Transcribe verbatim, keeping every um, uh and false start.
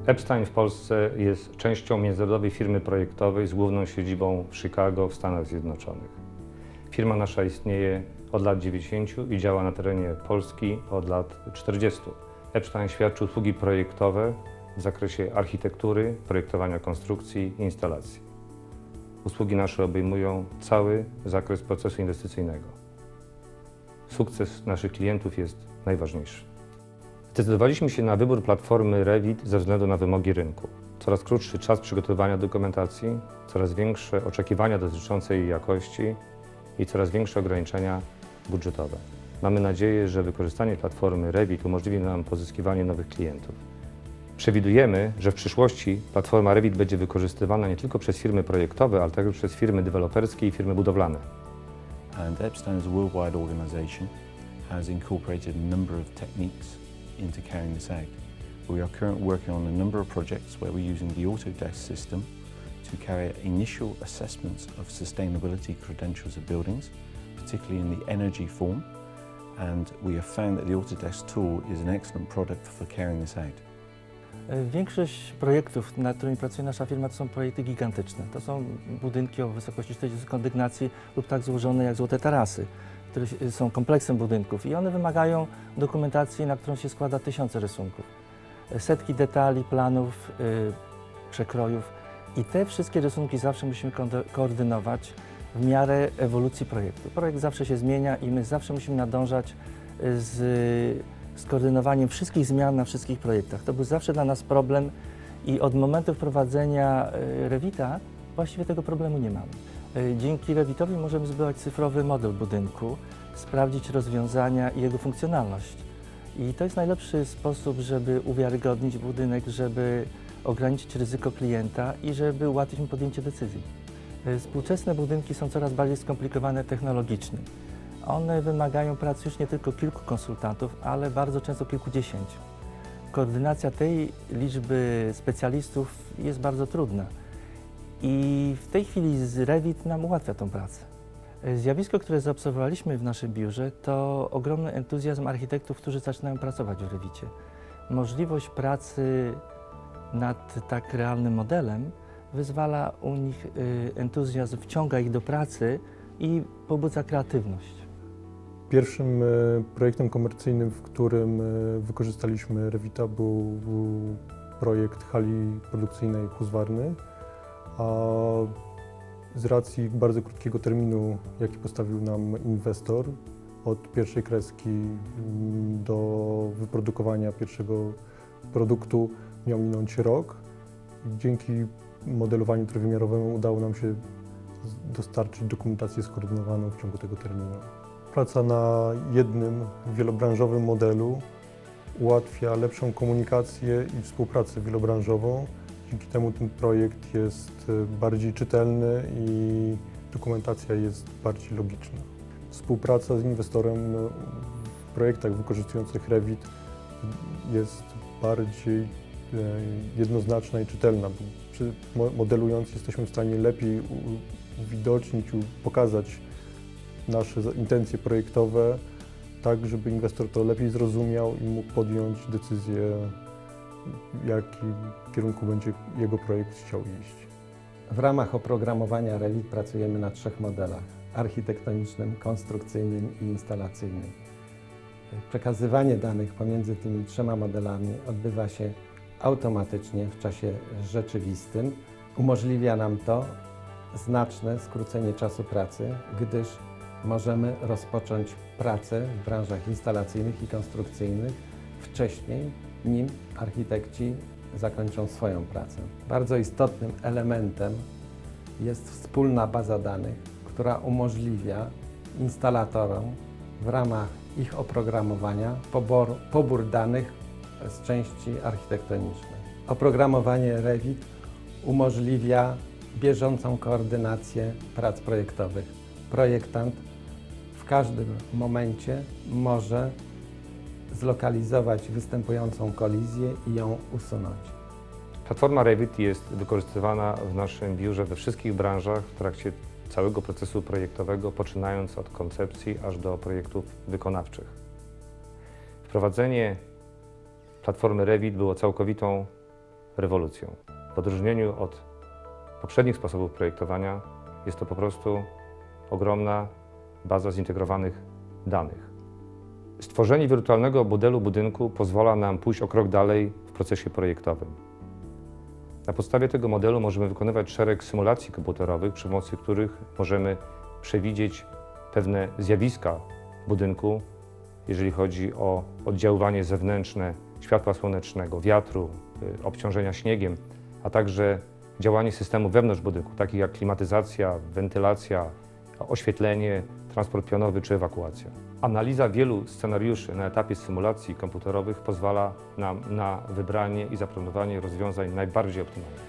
Epstein w Polsce jest częścią międzynarodowej firmy projektowej z główną siedzibą w Chicago w Stanach Zjednoczonych. Firma nasza istnieje od lat dziewięćdziesięciu i działa na terenie Polski od lat czterdziestu. Epstein świadczy usługi projektowe w zakresie architektury, projektowania konstrukcji i instalacji. Usługi nasze obejmują cały zakres procesu inwestycyjnego. Sukces naszych klientów jest najważniejszy. Zdecydowaliśmy się na wybór platformy Revit ze względu na wymogi rynku. Coraz krótszy czas przygotowywania dokumentacji, coraz większe oczekiwania dotyczące jej jakości i coraz większe ograniczenia budżetowe. Mamy nadzieję, że wykorzystanie platformy Revit umożliwi nam pozyskiwanie nowych klientów. Przewidujemy, że w przyszłości platforma Revit będzie wykorzystywana nie tylko przez firmy projektowe, ale także przez firmy deweloperskie i firmy budowlane. And Epstein as a worldwide organization has incorporated a number of techniques into carrying this out. We are currently working on a number of projects where we're using the Autodesk system to carry out initial assessments of sustainability credentials of buildings, particularly in the energy form, and we have found that the Autodesk tool is an excellent product for carrying this out. Większość projektów, nad którymi pracuje nasza firma, to są projekty gigantyczne. To są budynki o wysokości czterdziestu kondygnacji lub tak złożone jak złote tarasy, które są kompleksem budynków i one wymagają dokumentacji, na którą się składa tysiące rysunków. Setki detali, planów, yy, przekrojów i te wszystkie rysunki zawsze musimy ko koordynować w miarę ewolucji projektu. Projekt zawsze się zmienia i my zawsze musimy nadążać z skoordynowaniem wszystkich zmian na wszystkich projektach. To był zawsze dla nas problem i od momentu wprowadzenia Revita właściwie tego problemu nie mamy. Dzięki Revitowi możemy zbudować cyfrowy model budynku, sprawdzić rozwiązania i jego funkcjonalność. I to jest najlepszy sposób, żeby uwiarygodnić budynek, żeby ograniczyć ryzyko klienta i żeby ułatwić mu podjęcie decyzji. Współczesne budynki są coraz bardziej skomplikowane technologicznie. One wymagają pracy już nie tylko kilku konsultantów, ale bardzo często kilkudziesięciu. Koordynacja tej liczby specjalistów jest bardzo trudna i w tej chwili Revit nam ułatwia tę pracę. Zjawisko, które zaobserwowaliśmy w naszym biurze, to ogromny entuzjazm architektów, którzy zaczynają pracować w Revicie. Możliwość pracy nad tak realnym modelem wyzwala u nich entuzjazm, wciąga ich do pracy i pobudza kreatywność. Pierwszym projektem komercyjnym, w którym wykorzystaliśmy Revita, był projekt hali produkcyjnej Husqvarny, a z racji bardzo krótkiego terminu, jaki postawił nam inwestor, od pierwszej kreski do wyprodukowania pierwszego produktu miał minąć rok. Dzięki modelowaniu trójwymiarowemu udało nam się dostarczyć dokumentację skoordynowaną w ciągu tego terminu. Praca na jednym wielobranżowym modelu ułatwia lepszą komunikację i współpracę wielobranżową. Dzięki temu ten projekt jest bardziej czytelny i dokumentacja jest bardziej logiczna. Współpraca z inwestorem w projektach wykorzystujących Revit jest bardziej jednoznaczna i czytelna. Modelując jesteśmy w stanie lepiej uwidocznić, pokazać nasze intencje projektowe, tak żeby inwestor to lepiej zrozumiał i mógł podjąć decyzję, w jakim kierunku będzie jego projekt chciał iść. W ramach oprogramowania Revit pracujemy na trzech modelach: architektonicznym, konstrukcyjnym i instalacyjnym. Przekazywanie danych pomiędzy tymi trzema modelami odbywa się automatycznie w czasie rzeczywistym. Umożliwia nam to znaczne skrócenie czasu pracy, gdyż możemy rozpocząć pracę w branżach instalacyjnych i konstrukcyjnych wcześniej, nim architekci zakończą swoją pracę. Bardzo istotnym elementem jest wspólna baza danych, która umożliwia instalatorom w ramach ich oprogramowania pobor, pobór danych z części architektonicznej. Oprogramowanie Revit umożliwia bieżącą koordynację prac projektowych. Projektant w każdym momencie może zlokalizować występującą kolizję i ją usunąć. Platforma Revit jest wykorzystywana w naszym biurze we wszystkich branżach w trakcie całego procesu projektowego, poczynając od koncepcji aż do projektów wykonawczych. Wprowadzenie platformy Revit było całkowitą rewolucją. W odróżnieniu od poprzednich sposobów projektowania jest to po prostu ogromna baza zintegrowanych danych. Stworzenie wirtualnego modelu budynku pozwala nam pójść o krok dalej w procesie projektowym. Na podstawie tego modelu możemy wykonywać szereg symulacji komputerowych, przy pomocy których możemy przewidzieć pewne zjawiska budynku, jeżeli chodzi o oddziaływanie zewnętrzne światła słonecznego, wiatru, obciążenia śniegiem, a także działanie systemów wewnątrz budynku, takich jak klimatyzacja, wentylacja, oświetlenie, transport pionowy czy ewakuacja. Analiza wielu scenariuszy na etapie symulacji komputerowych pozwala nam na wybranie i zaplanowanie rozwiązań najbardziej optymalnych.